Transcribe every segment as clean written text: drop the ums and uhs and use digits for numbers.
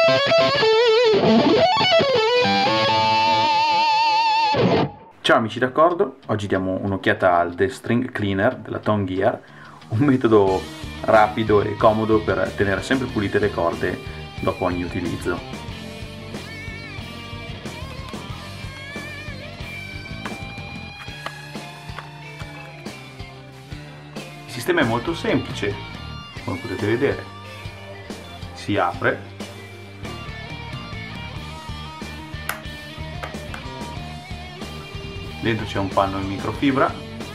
Ciao amici d'accordo, oggi diamo un'occhiata al The String Cleaner della Tone Gear, un metodo rapido e comodo per tenere sempre pulite le corde dopo ogni utilizzo. Il sistema è molto semplice, come potete vedere. Si apre, dentro c'è un panno in microfibra,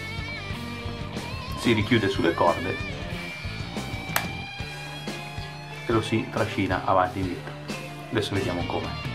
si richiude sulle corde e lo si trascina avanti e indietro. Adesso vediamo come.